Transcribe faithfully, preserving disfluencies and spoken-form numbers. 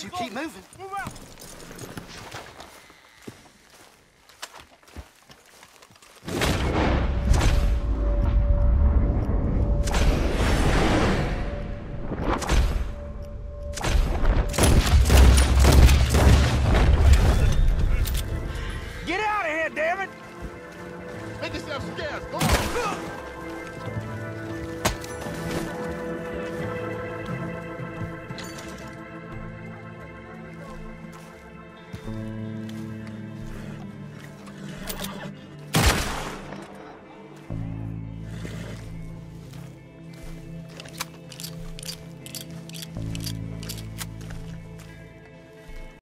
You keep moving. Move out! Get out of here, damn it! Make yourself scarce. Go on.